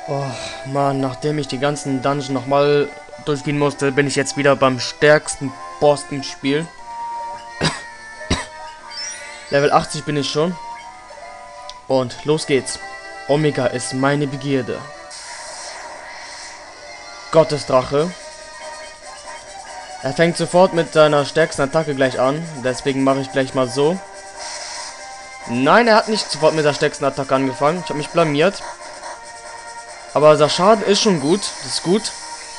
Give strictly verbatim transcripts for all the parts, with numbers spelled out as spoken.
Oh, Mann, nachdem ich die ganzen Dungeon nochmal durchgehen musste, bin ich jetzt wieder beim stärksten Boss im Spiel. Level achtzig bin ich schon. Und los geht's. Omega ist meine Begierde. Gottesdrache. Er fängt sofort mit seiner stärksten Attacke gleich an. Deswegen mache ich gleich mal so. Nein, er hat nicht sofort mit der stärksten Attacke angefangen. Ich habe mich blamiert. Aber der Schaden ist schon gut. Das ist gut.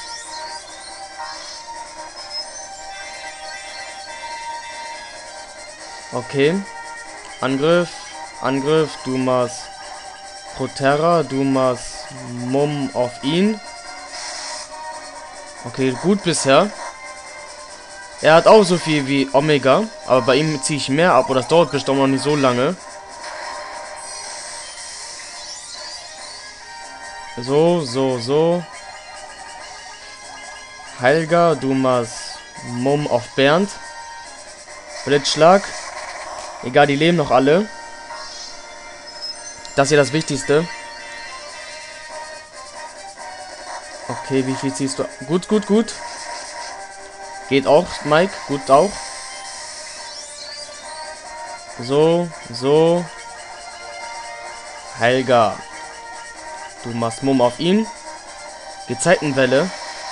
Okay. Angriff. Angriff. Du machst Proterra. Du machst Mumm auf ihn. Okay, gut bisher. Er hat auch so viel wie Omega. Aber bei ihm ziehe ich mehr ab. Und das dauert bestimmt noch nicht so lange. So, so, so. Helga, du machst Mumm auf Bernd. Blitzschlag. Egal, die leben noch alle. Das hier das Wichtigste. Okay, wie viel ziehst du? Gut, gut, gut. Geht auch, Mike. Gut auch. So, so. Helga. Du machst Mumm auf ihn. Gezeitenwelle.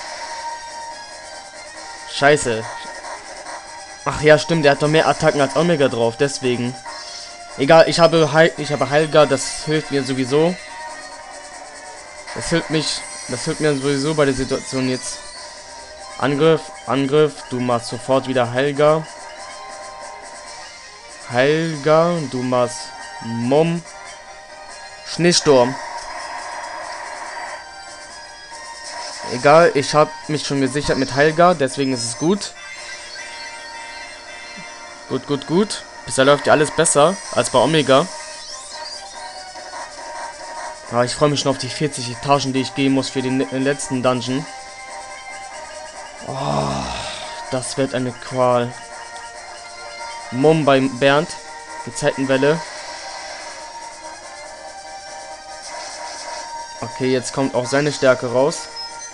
Scheiße. Ach ja, stimmt. Der hat doch mehr Attacken als Omega drauf. Deswegen. Egal, ich habe Heil ich habe Helga. Das hilft mir sowieso. Das hilft mich. Das hilft mir sowieso bei der Situation jetzt. Angriff. Angriff. Du machst sofort wieder Helga. Helga. Du machst Mumm. Schneesturm. Egal, ich habe mich schon gesichert mit Helga, deswegen ist es gut. Gut, gut, gut. Bisher läuft ja alles besser als bei Omega. Aber ich freue mich schon auf die vierzig Etagen, die ich gehen muss für den letzten Dungeon. Oh, das wird eine Qual. Mumm bei Bernd. Gezeitenwelle. Okay, jetzt kommt auch seine Stärke raus.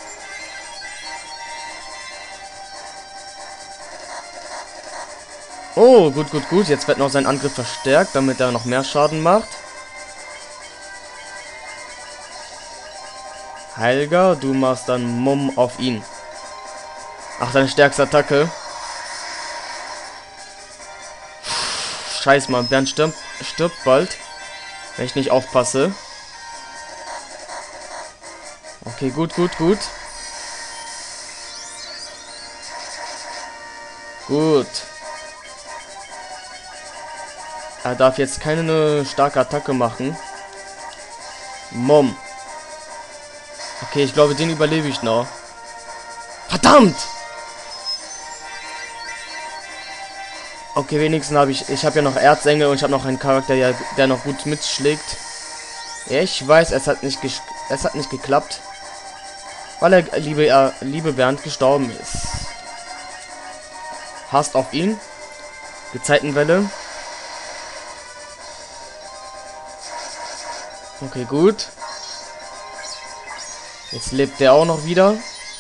Oh, gut, gut, gut. Jetzt wird noch sein Angriff verstärkt, damit er noch mehr Schaden macht. Helga, du machst dann Mumm auf ihn. Ach, seine stärkste Attacke. Scheiß mal, Bernd stirbt, stirbt bald. Wenn ich nicht aufpasse. Okay, gut, gut, gut. Gut. Er darf jetzt keine starke Attacke machen. Mumm. Okay, ich glaube, den überlebe ich noch. Verdammt! Okay, wenigstens habe ich... Ich habe ja noch Erzengel und ich habe noch einen Charakter, der, der noch gut mitschlägt. Ich weiß, es hat nicht, es hat nicht geklappt. Weil er, liebe, er, liebe Bernd, gestorben ist. Hasst auf ihn. Gezeitenwelle. Okay, gut. Jetzt lebt der auch noch wieder.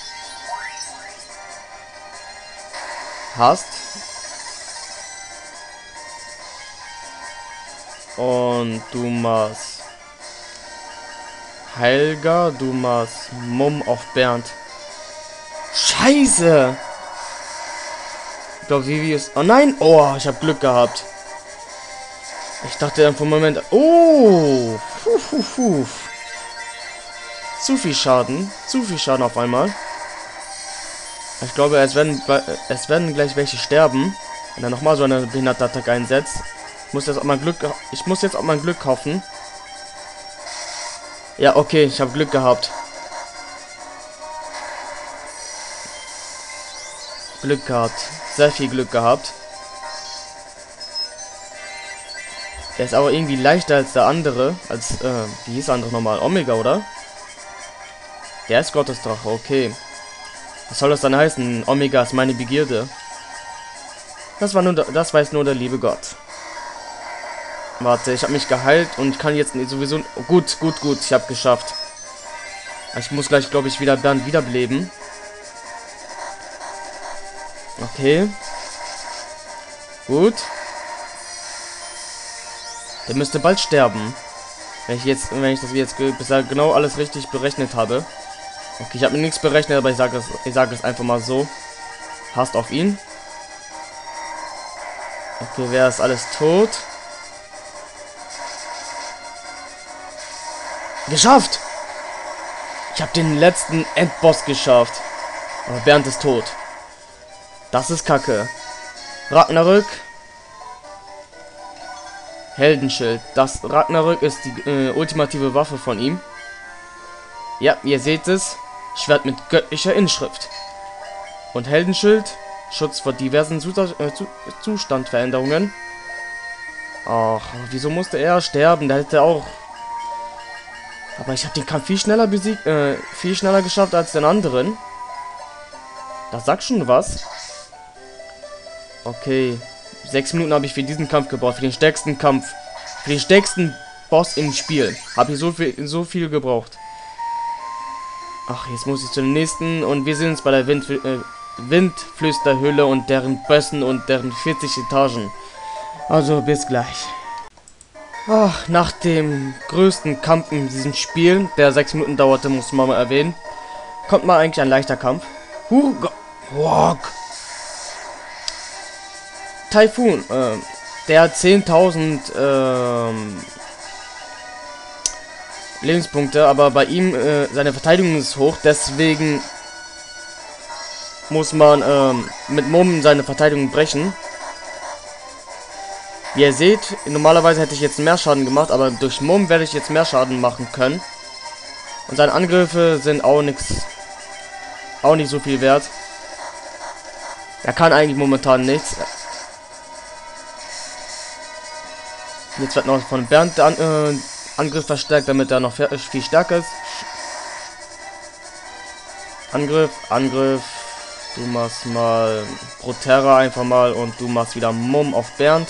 Hast. Und du machst Helga, du machst Mumm auf Bernd. Scheiße! Ich glaube, Vivi ist... Oh nein! Oh, ich habe Glück gehabt. Ich dachte dann vom Moment... Oh! Puh, puh, puh. Zu viel Schaden. Zu viel Schaden auf einmal. Ich glaube, es werden, es werden gleich welche sterben. Wenn er nochmal so eine behinderte Attacke einsetzt. Ich muss jetzt auch mal Glück... Ich muss jetzt auch mal Glück hoffen. Ja, okay. Ich habe Glück gehabt. Glück gehabt. Sehr viel Glück gehabt. Der ist aber irgendwie leichter als der andere. Als, äh, wie hieß der andere nochmal? Omega, oder? Der ist Gottesdrache, okay. Was soll das dann heißen? Omega ist meine Begierde. Das war nur, das weiß nur der liebe Gott. Warte, ich habe mich geheilt und kann jetzt sowieso... Oh, gut, gut, gut, ich habe geschafft. Ich muss gleich, glaube ich, wieder Bernd wiederbeleben. Okay. Gut. Der müsste bald sterben. Wenn ich jetzt, wenn ich das jetzt bisher genau alles richtig berechnet habe. Okay, ich habe mir nichts berechnet, aber ich sage es, ich sage es einfach mal so. Passt auf ihn. Okay, wer ist alles tot? Geschafft! Ich habe den letzten Endboss geschafft. Aber Bernd ist tot. Das ist Kacke. Ragnarök. Heldenschild. Das Ragnarök ist die äh, ultimative Waffe von ihm. Ja, ihr seht es. Schwert mit göttlicher Inschrift. Und Heldenschild. Schutz vor diversen Zusta äh, Zustandveränderungen. Ach, wieso musste er sterben? Der hätte auch... Aber ich habe den Kampf viel schneller besiegt, äh, viel schneller geschafft als den anderen. Das sagt schon was. Okay. Sechs Minuten habe ich für diesen Kampf gebraucht. Für den stärksten Kampf. Für den stärksten Boss im Spiel. Habe ich so viel, so viel gebraucht. Ach, jetzt muss ich zu den nächsten. Und wir sind jetzt bei der Wind, äh, Windflüsterhöhle und deren Bössen und deren vierzig Etagen. Also, bis gleich. Ach, nach dem größten Kampf in diesem Spiel, der sechs Minuten dauerte, muss man mal erwähnen, kommt mal eigentlich ein leichter Kampf. Hurgok. Typhoon, äh, der hat zehntausend ähm, Lebenspunkte, aber bei ihm, äh, seine Verteidigung ist hoch, deswegen muss man ähm, mit Mumm seine Verteidigung brechen. Wie ihr seht, normalerweise hätte ich jetzt mehr Schaden gemacht, aber durch Mumm werde ich jetzt mehr Schaden machen können. Und seine Angriffe sind auch nichts, auch nicht so viel wert. Er kann eigentlich momentan nichts. Jetzt wird noch von Bernd der An äh, Angriff verstärkt, damit er noch viel stärker ist. Angriff, Angriff. Du machst mal Proterra einfach mal und du machst wieder Mumm auf Bernd.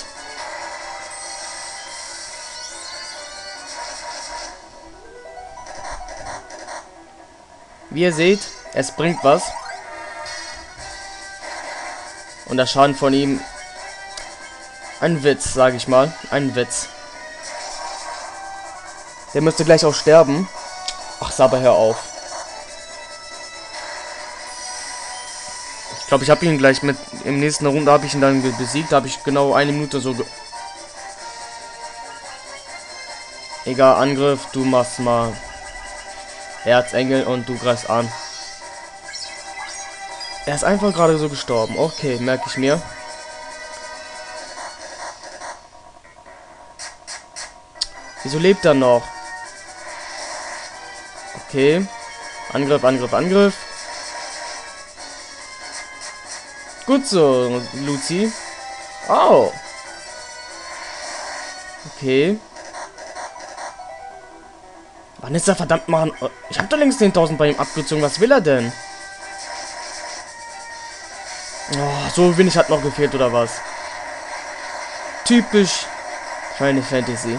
Wie ihr seht, es bringt was. Und der Schaden von ihm... Ein Witz, sage ich mal. Ein Witz. Der müsste gleich auch sterben. Ach, Saber, hör auf. Ich glaube, ich habe ihn gleich mit... Im nächsten Runde habe ich ihn dann besiegt. Da habe ich genau eine Minute so... Ge Egal, Angriff. Du machst mal... Erzengel und du greifst an. Er ist einfach gerade so gestorben. Okay, merke ich mir. Wieso lebt er noch? Okay. Angriff, Angriff, Angriff. Gut so, Luzi. Oh. Okay. Wann ist er verdammt machen? Ich habe doch längst zehntausend bei ihm abgezogen. Was will er denn? Oh, so wenig hat noch gefehlt, oder was? Typisch Final Fantasy.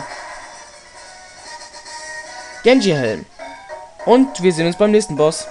Genji-Helm. Und wir sehen uns beim nächsten Boss.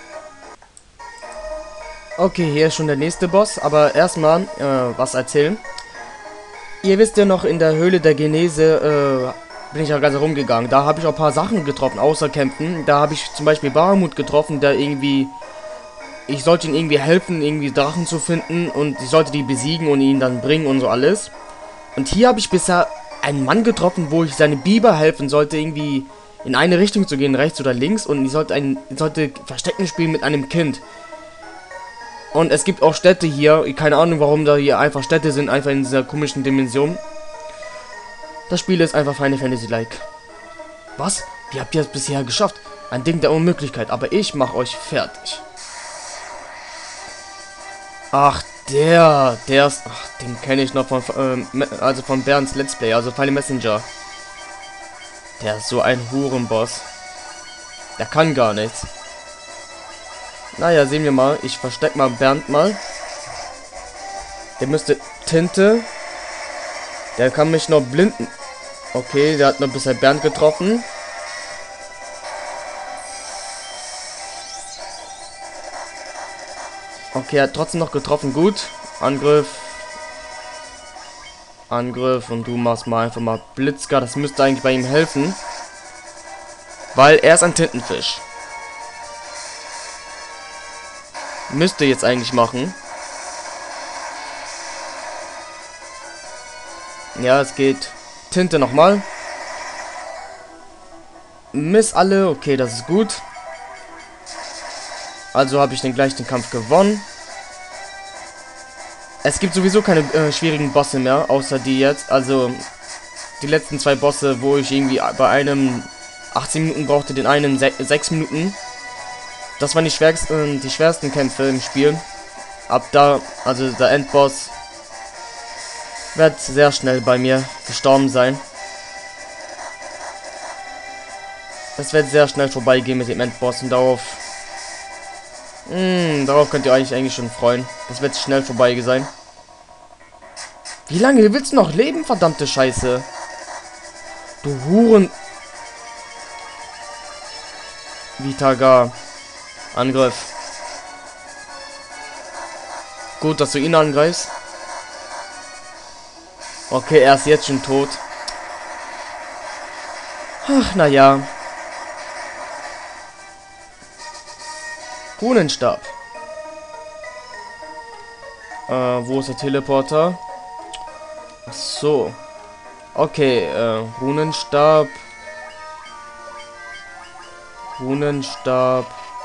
Okay, hier ist schon der nächste Boss. Aber erstmal äh, was erzählen. Ihr wisst ja noch, in der Höhle der Genese... Äh, bin ich ja ganz rumgegangen. Da habe ich auch ein paar Sachen getroffen, außer Kämpfen. Da habe ich zum Beispiel Bahamut getroffen, der irgendwie... Ich sollte ihm irgendwie helfen, irgendwie Drachen zu finden. Und ich sollte die besiegen und ihn dann bringen und so alles. Und hier habe ich bisher einen Mann getroffen, wo ich seine Biber helfen sollte, irgendwie in eine Richtung zu gehen, rechts oder links. Und ich sollte, ein, ich sollte Verstecken spielen mit einem Kind. Und es gibt auch Städte hier. Keine Ahnung, warum da hier einfach Städte sind, einfach in dieser komischen Dimension. Das Spiel ist einfach Final Fantasy-like. Was? Wie habt ihr es bisher geschafft? Ein Ding der Unmöglichkeit, aber ich mache euch fertig. Ach, der, der ist, ach, den kenne ich noch von, ähm, also von Bernds Let's Play, also Final Messenger. Der ist so ein Hurenboss. Der kann gar nichts. Naja, sehen wir mal. Ich versteck mal Bernd mal. Der müsste Tinte. Der kann mich noch blinden. Okay, der hat noch bisher Bernd getroffen. Okay, er hat trotzdem noch getroffen. Gut. Angriff. Angriff. Und du machst mal einfach mal Blitzgar. Das müsste eigentlich bei ihm helfen. Weil er ist ein Tintenfisch. Müsste jetzt eigentlich machen. Ja, es geht. Tinte nochmal. Miss alle. Okay, das ist gut. Also habe ich den gleich den Kampf gewonnen. Es gibt sowieso keine äh, schwierigen Bosse mehr, außer die jetzt. Also die letzten zwei Bosse, wo ich irgendwie bei einem achtzehn Minuten brauchte, den einen sechs Minuten. Das waren die schwersten, die schwersten Kämpfe im Spiel. Ab da, also der Endboss, wird sehr schnell bei mir gestorben sein. Es wird sehr schnell vorbeigehen mit dem Endboss und darauf, mh, darauf könnt ihr euch eigentlich schon freuen. Das wird schnell vorbei sein. Wie lange willst du noch leben, verdammte Scheiße? Du Huren. Vitaga. Angriff. Gut, dass du ihn angreifst. Okay, er ist jetzt schon tot. Ach, naja. Runenstab. Äh, wo ist der Teleporter? Ach so. Okay, äh, Runenstab. Runenstab.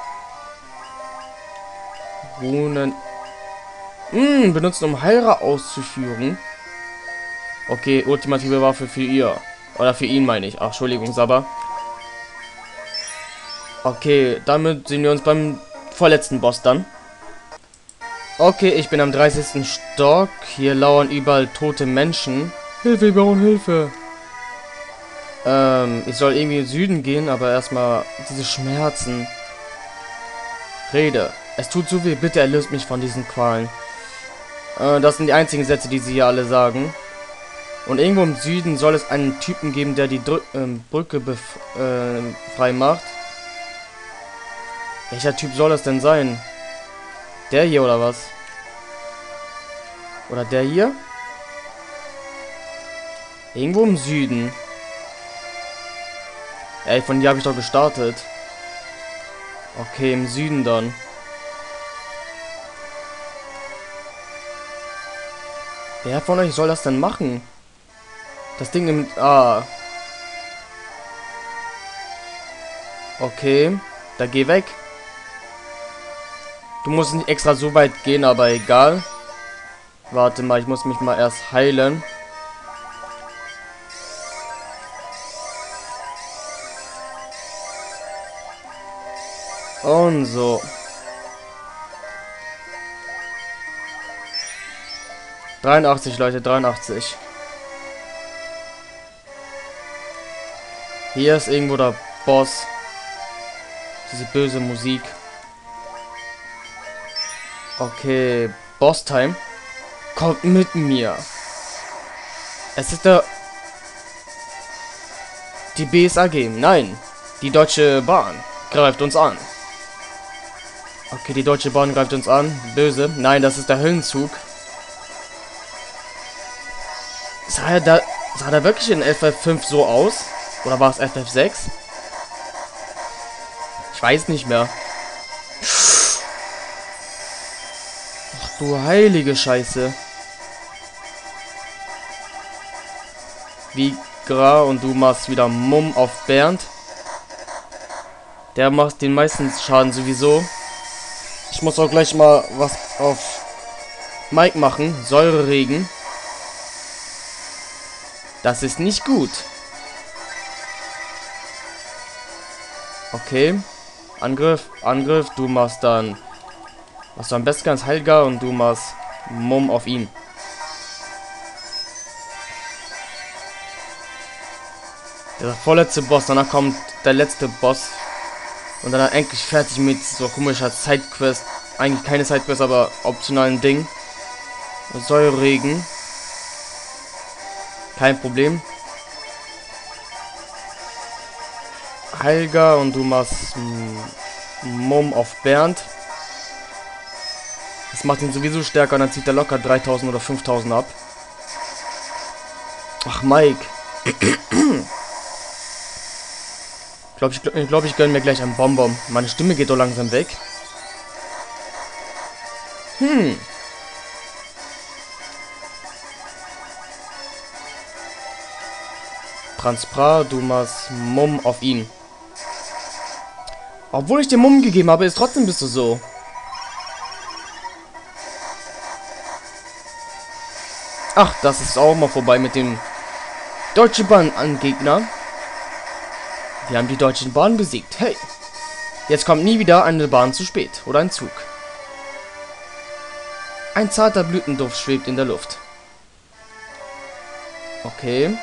Runen. Hm, benutzen, um Heilra auszuführen. Okay, ultimative Waffe für ihr. Oder für ihn, meine ich. Ach, Entschuldigung, Sabber. Okay, damit sehen wir uns beim vorletzten Boss dann. Okay, ich bin am dreißigsten Stock. Hier lauern überall tote Menschen. Hilfe, wir brauchen Hilfe. Ähm, ich soll irgendwie in den Süden gehen, aber erstmal diese Schmerzen. Rede. Es tut so weh, bitte erlöst mich von diesen Qualen. Äh, das sind die einzigen Sätze, die sie hier alle sagen. Und irgendwo im Süden soll es einen Typen geben, der die Drü ähm, Brücke äh, frei macht. Welcher Typ soll das denn sein? Der hier oder was? Oder der hier? Irgendwo im Süden. Ey, von hier habe ich doch gestartet. Okay, im Süden dann. Wer von euch soll das denn machen? Das Ding nimmt... Ah. Okay. Da geh weg. Du musst nicht extra so weit gehen, aber egal. Warte mal, ich muss mich mal erst heilen. Und so. dreiundachtzig, Leute, dreiundachtzig. Hier ist irgendwo der Boss. Diese böse Musik. Okay, Boss-Time. Kommt mit mir. Es ist der... Die B S A G. Nein, die Deutsche Bahn greift uns an. Okay, die Deutsche Bahn greift uns an. Böse. Nein, das ist der Höllenzug. Sah er da... Sah er wirklich in F F fünf so aus? Oder war es F F sechs? Ich weiß nicht mehr. Ach du heilige Scheiße. Vigra und du machst wieder Mumm auf Bernd. Der macht den meisten Schaden sowieso. Ich muss auch gleich mal was auf Mike machen. Säureregen. Das ist nicht gut. Okay. Angriff, Angriff. Du machst dann... Was du am besten kannst, Helga, und du machst Mumm auf ihn. Der vorletzte Boss, danach kommt der letzte Boss. Und dann endlich fertig mit so komischer Sidequest. Eigentlich keine Sidequest, aber optionalen Ding. Säuregen. Kein Problem. Helga und du machst Mumm auf Bernd. Das macht ihn sowieso stärker und dann zieht er locker dreitausend oder fünftausend ab. Ach, Mike. Ich glaube, ich, ich, glaub, ich gönne mir gleich einen Bonbon. Meine Stimme geht doch langsam weg. Hm. Transpra, du machst Mumm auf ihn. Obwohl ich dir Mumm gegeben habe, ist trotzdem bist du so. Ach, das ist auch mal vorbei mit dem Deutsche Bahn-Angegner. Wir haben die Deutschen Bahn besiegt. Hey, jetzt kommt nie wieder eine Bahn zu spät oder ein Zug. Ein zarter Blütenduft schwebt in der Luft. Okay.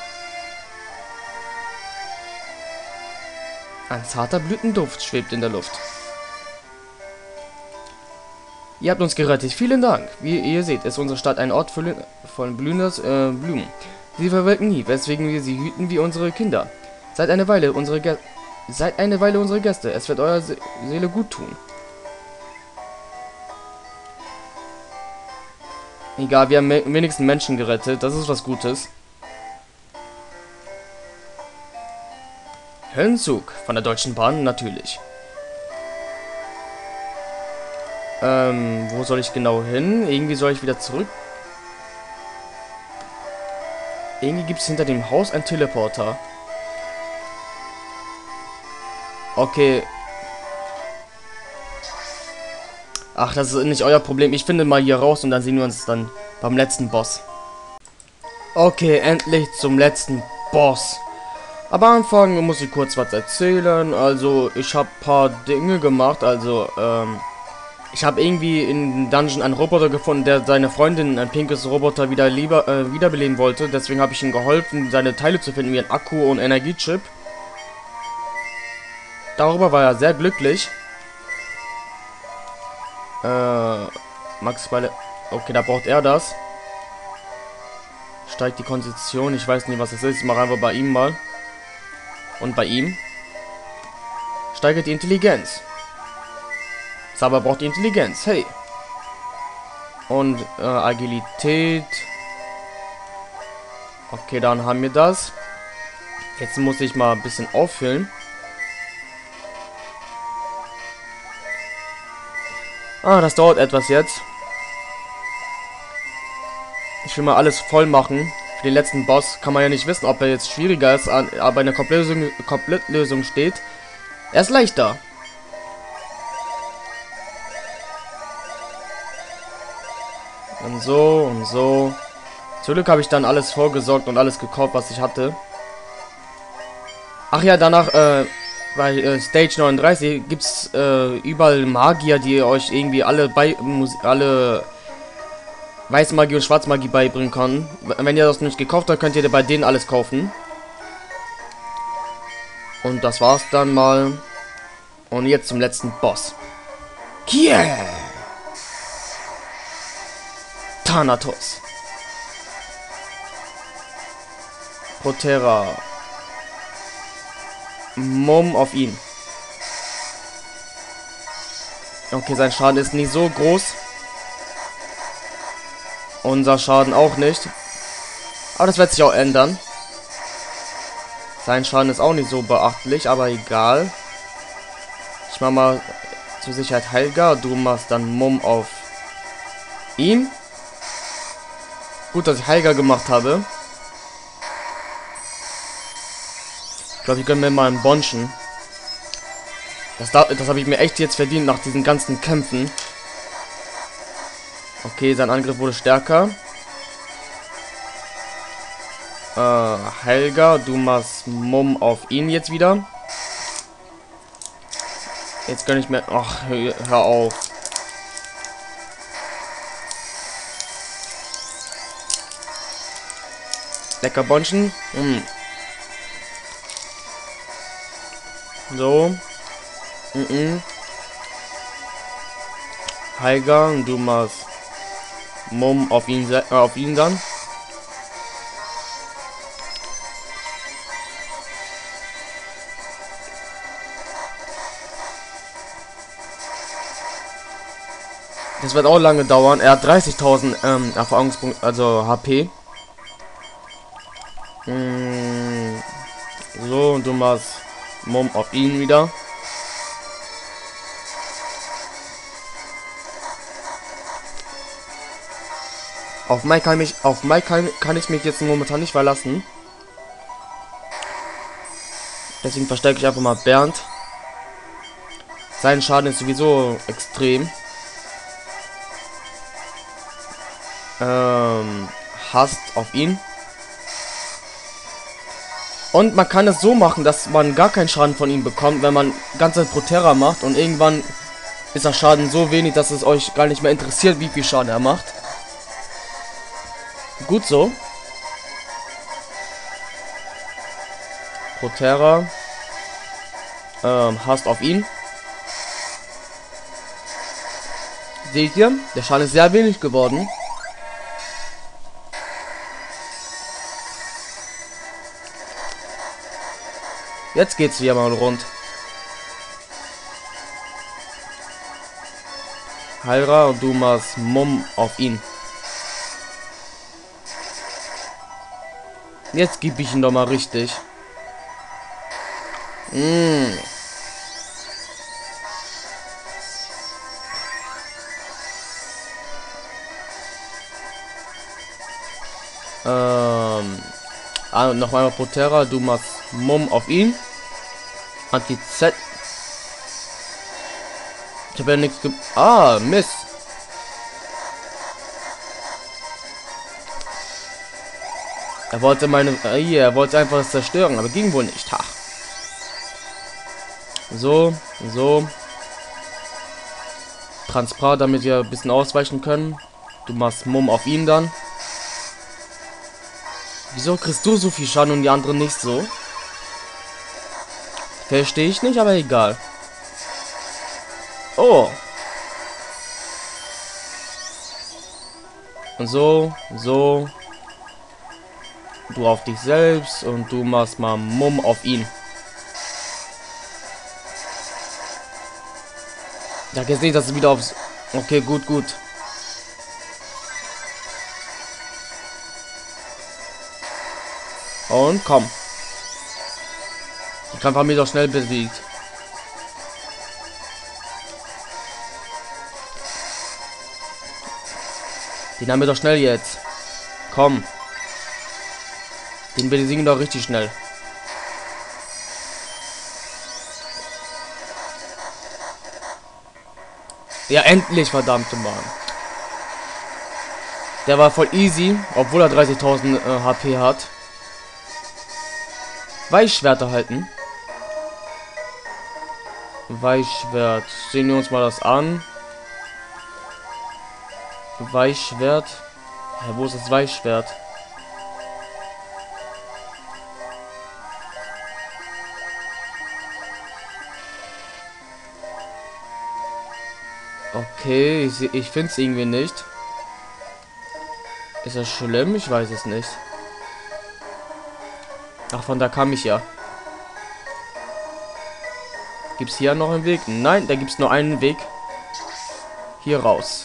Ein zarter Blütenduft schwebt in der Luft. Ihr habt uns gerettet. Vielen Dank. Wie ihr seht, ist unsere Stadt ein Ort voll, voll blühendes äh, Blumen. Sie verwelken nie, weswegen wir sie hüten wie unsere Kinder. Seid eine Weile unsere Gäste. Seid eine Weile unsere Gäste. Es wird eurer Se Seele gut tun. Egal, wir haben wenigstens Menschen gerettet. Das ist was Gutes. Höllenzug von der Deutschen Bahn, natürlich. Ähm, wo soll ich genau hin? Irgendwie soll ich wieder zurück. Irgendwie gibt es hinter dem Haus einen Teleporter. Okay. Ach, das ist nicht euer Problem. Ich finde mal hier raus und dann sehen wir uns dann beim letzten Boss. Okay, endlich zum letzten Boss. Aber anfangen muss ich kurz was erzählen. Also, ich habe ein paar Dinge gemacht. Also, ähm, ich habe irgendwie in Dungeon einen Roboter gefunden, der seine Freundin, ein pinkes Roboter, wieder lieber äh, wiederbeleben wollte. Deswegen habe ich ihm geholfen, seine Teile zu finden, wie ein Akku und Energiechip. Darüber war er sehr glücklich. Äh, Max Beile. Okay, da braucht er das. Steigt die Konstitution. Ich weiß nicht, was das ist. Ich mache einfach bei ihm mal. Und bei ihm. Steigert die Intelligenz. Saba braucht die Intelligenz. Hey. Und äh, Agilität. Okay, dann haben wir das. Jetzt muss ich mal ein bisschen auffüllen. Ah, das dauert etwas jetzt. Ich will mal alles voll machen. Für den letzten Boss kann man ja nicht wissen, ob er jetzt schwieriger ist, aber eine Komplettlösung, Komplettlösung steht. Er ist leichter. Und so und so. Zum Glück habe ich dann alles vorgesorgt und alles gekauft, was ich hatte. Ach ja, danach, äh, bei äh, Stage neununddreißig gibt es äh, überall Magier, die euch irgendwie alle bei alle Weißmagie und Schwarzmagie beibringen können. Wenn ihr das nicht gekauft habt, könnt ihr bei denen alles kaufen. Und das war's dann mal. Und jetzt zum letzten Boss. Yeah! Thanatos. Protera. Mumm auf ihn. Okay, sein Schaden ist nicht so groß. Unser Schaden auch nicht. Aber das wird sich auch ändern. Sein Schaden ist auch nicht so beachtlich, aber egal. Ich mach mal zur Sicherheit Helga. Du machst dann Mumm auf ihn. Gut, dass ich Helga gemacht habe. Ich glaube, ich gönne mir mal einen Bonschen. Das, das habe ich mir echt jetzt verdient nach diesen ganzen Kämpfen. Okay, sein Angriff wurde stärker. Äh, Helga, du machst Mumm auf ihn jetzt wieder. Jetzt gönne ich mir... Ach, hör, hör auf. Lecker Bonschen. Mm. So. Mm -mm. Helga, du machst Mumm auf ihn, äh, auf ihn dann. Das wird auch lange dauern. Er hat dreißigtausend ähm, Erfahrungspunkte, also H P. Mm, so, und du machst Mom auf ihn wieder. Auf Mike kann ich, auf Mike kann, kann ich mich jetzt momentan nicht verlassen. Deswegen verstärke ich einfach mal Bernd. Sein Schaden ist sowieso extrem. Ähm, hasst auf ihn. Und man kann es so machen, dass man gar keinen Schaden von ihm bekommt, wenn man ganze Proterra macht. Und irgendwann ist der Schaden so wenig, dass es euch gar nicht mehr interessiert, wie viel Schaden er macht. Gut so. Proterra. Ähm, hasst auf ihn. Seht ihr? Der Schaden ist sehr wenig geworden. Jetzt geht's wieder mal rund. Halra und du machst Mumm auf ihn. Jetzt gebe ich ihn doch mal richtig. Mm. Ähm. Ah, noch einmal Proterra, du machst Mumm auf ihn. Anti-Z. Ich habe ja nichts ge... Ah, Mist. Er wollte meine... Äh, er wollte einfach das zerstören, aber ging wohl nicht. Ha. So, so. Transpar, damit wir ein bisschen ausweichen können. Du machst Mumm auf ihn dann. Wieso kriegst du so viel Schaden und die anderen nicht so? Verstehe ich nicht, aber egal. Oh. Und so, so. Du auf dich selbst und du machst mal Mumm auf ihn. Ja, jetzt nicht, dass es wieder aufs... Okay, gut, gut. Und komm. Die Kampf haben wir doch schnell besiegt. Den haben wir doch schnell jetzt. Komm. Den besiegen doch richtig schnell. Ja, endlich, verdammte Mann. Der war voll easy, obwohl er dreißigtausend äh, H P hat. Weichschwerter halten. Weichschwert. Sehen wir uns mal das an. Weichschwert. Ja, wo ist das Weichschwert? Okay, ich, ich finde es irgendwie nicht. Ist das schlimm? Ich weiß es nicht. Ach, von da kam ich ja. Gibt es hier noch einen Weg? Nein, da gibt es nur einen Weg. Hier raus.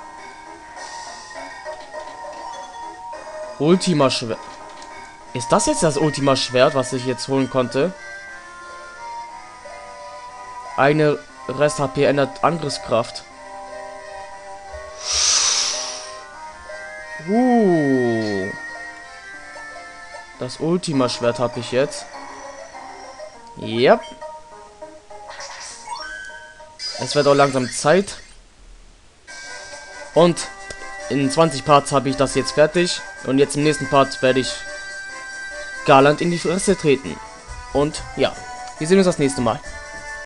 Ultima Schwert. Ist das jetzt das Ultima Schwert, was ich jetzt holen konnte? Eine Rest H P ändert Angriffskraft. Uh. Das Ultima Schwert habe ich jetzt. Yep. Es wird auch langsam Zeit. Und in zwanzig Parts habe ich das jetzt fertig. Und jetzt im nächsten Part werde ich Garland in die Fresse treten. Und ja, wir sehen uns das nächste Mal.